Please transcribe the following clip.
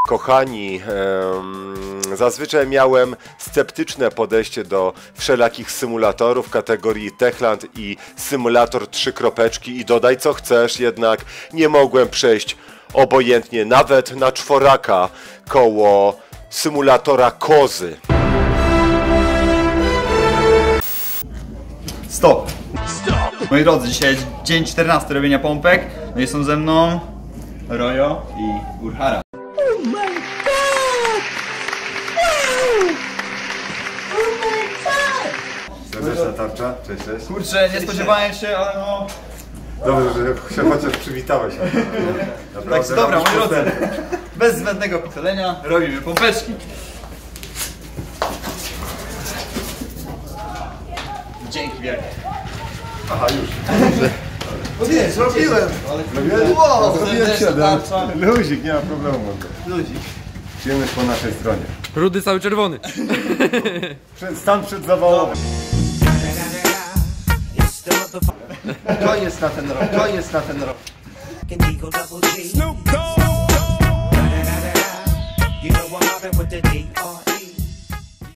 Kochani, zazwyczaj miałem sceptyczne podejście do wszelakich symulatorów kategorii Techland i symulator 3 kropeczki i dodaj co chcesz, jednak nie mogłem przejść obojętnie nawet na czworaka koło symulatora kozy. Stop! Moi drodzy, dzisiaj dzień 14 robienia pompek. No i są ze mną Rojo i Urhara. Oh my god! Wow! Oh my god! Serdeczna tarcza, cześć, cześć. Kurczę, nie spodziewałem się, ale no... Dobrze, że się chociaż przywitałeś. Tak, dobra, moi drodzy, bez zbędnego pochylenia robimy pompeczki. Dzięki wielkie. Aha, już. No nie, zrobiłem! Wow, zrobiłem 7. Luzik, nie ma problemu. Luzik. Przyjemność po naszej stronie. Rudy cały czerwony. Stan przedzawałowy. To jest na ten rok, to jest na ten rok. Snoop Dogg.